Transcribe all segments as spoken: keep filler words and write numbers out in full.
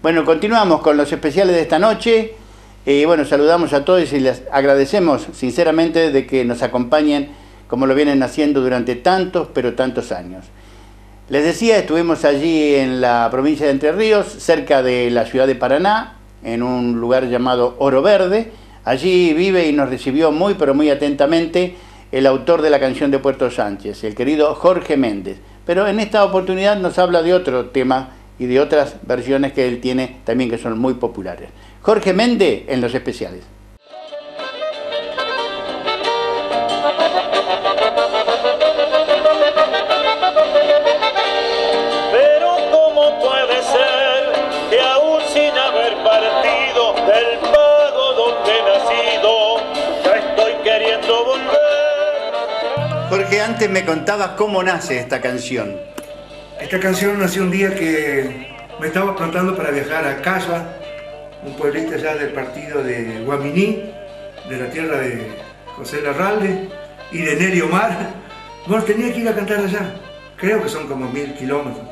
Bueno, continuamos con los especiales de esta noche. Eh, bueno, saludamos a todos y les agradecemos sinceramente de que nos acompañen como lo vienen haciendo durante tantos, pero tantos años. Les decía, estuvimos allí en la provincia de Entre Ríos, cerca de la ciudad de Paraná, en un lugar llamado Oro Verde. Allí vive y nos recibió muy, pero muy atentamente el autor de la canción de Puerto Sánchez, el querido Jorge Méndez. Pero en esta oportunidad nos habla de otro tema y de otras versiones que él tiene también que son muy populares. Jorge Méndez en los especiales. Pero ¿cómo puede ser que aún sin haber partido del pago donde he nacido, ya estoy queriendo volver? Jorge, antes me contabas cómo nace esta canción. Esta canción nació un día que me estaba aprontando para viajar a Calla, un pueblito allá del partido de Guaminí, de la tierra de José Larralde y de Nerio Mar. Bueno, tenía que ir a cantar allá, creo que son como mil kilómetros.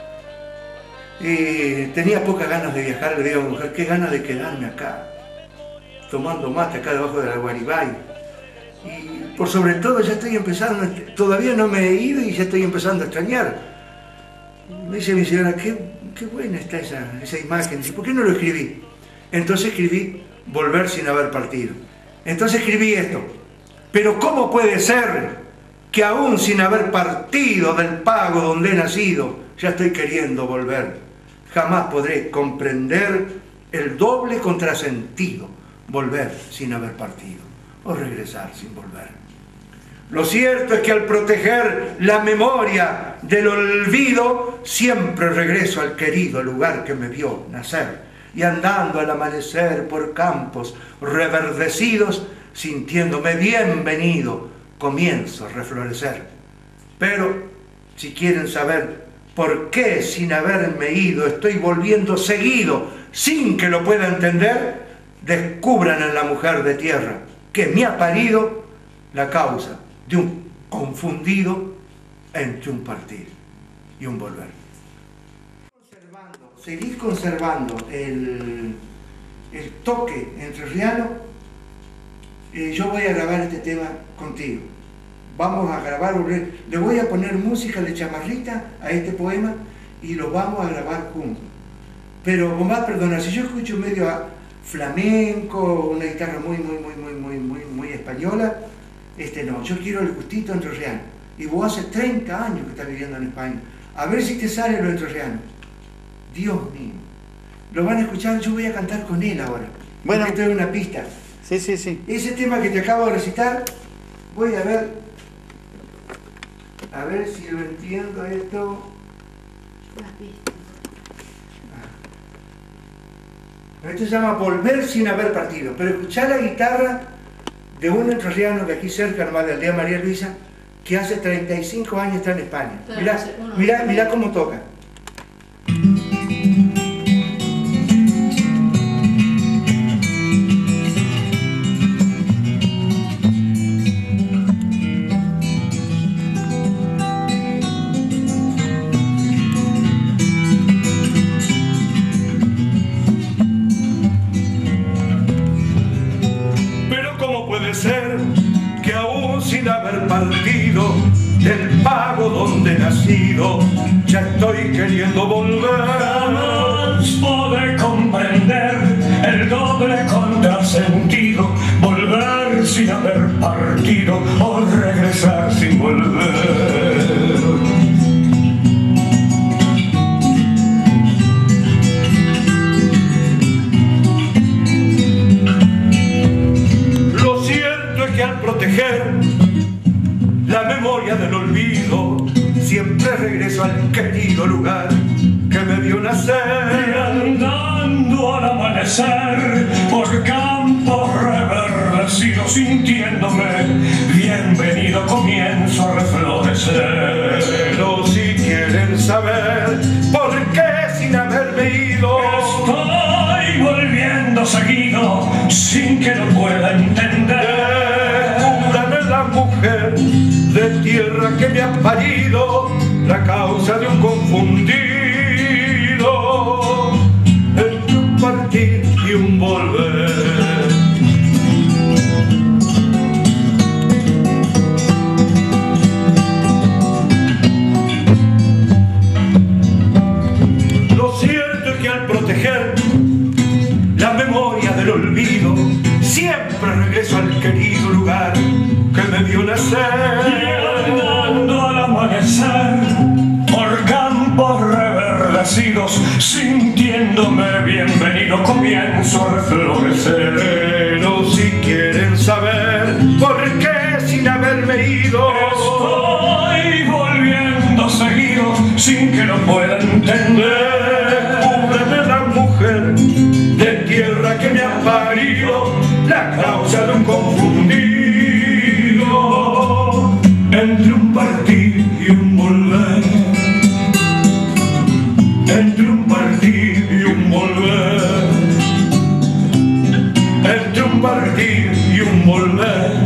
Y tenía pocas ganas de viajar, le digo a mi mujer, qué ganas de quedarme acá, tomando mate acá debajo de la Guaribay. Y por sobre todo ya estoy empezando, todavía no me he ido y ya estoy empezando a extrañar. Me dice mi señora, qué, qué buena está esa, esa imagen. Dice, ¿por qué no lo escribí? Entonces escribí Volver sin haber partido. Entonces escribí esto. Pero ¿cómo puede ser que aún sin haber partido del pago donde he nacido, ya estoy queriendo volver? Jamás podré comprender el doble contrasentido, volver sin haber partido o regresar sin volver. Lo cierto es que al proteger la memoria del olvido, siempre regreso al querido lugar que me vio nacer. Y andando al amanecer por campos reverdecidos, sintiéndome bienvenido, comienzo a reflorecer. Pero, si quieren saber por qué sin haberme ido estoy volviendo seguido, sin que lo pueda entender, descubran en la mujer de tierra que me ha parido la causa de un confundido entre un partir y un volver. Conservando, seguir conservando el, el toque entrerriano, eh, yo voy a grabar este tema contigo. Vamos a grabar, le voy a poner música de chamarrita a este poema y lo vamos a grabar juntos. Pero vos vas a perdonar, si yo escucho medio a flamenco, una guitarra muy, muy, muy, muy, muy, muy, muy española, este no, yo quiero el gustito entrerriano. Y vos hace treinta años que estás viviendo en España. A ver si te sale lo entrerriano. Dios mío. Lo van a escuchar, yo voy a cantar con él ahora. Bueno, esto es una pista. Sí, sí, sí. Ese tema que te acabo de recitar, voy a ver, a ver si lo entiendo esto. Una pista. Esto se llama Volver sin haber partido. Pero escuchá la guitarra de un entrerriano de aquí cerca, nomás de Aldea María Luisa, que hace treinta y cinco años está en España. Mirá, mirá, mirá cómo toca. Del pago donde he nacido, ya estoy queriendo volver. Jamás podré comprender el doble contrasentido, volver sin haber partido o regresar sin volver. Lo cierto es que al proteger la memoria del olvido, siempre regreso al querido lugar que me vio nacer. Y andando al amanecer por campos reverdecidos, sintiéndome bienvenido, comienzo a reflorecer. Pero si quieren saber por qué sin haberme ido estoy volviendo seguido, sin que lo pueda entender, descúbrame la mujer de tierra que me ha parido, la causa de un confundido y un volver. Lo cierto es que al proteger la memoria del olvido, siempre regreso al querido lugar que me vio nacer. Y andando al amanecer por campos reverdecidos, sintiéndome bienvenido, comienzo a reflorecer. Pero si quieren saber por qué sin haberme ido estoy volviendo seguido sin que lo pueda entender. Cúbreme la mujer de tierra que me ha parido, la causa de un confundido entre un partir y un volver, entre un partir y un volver, entre un partir y un volver.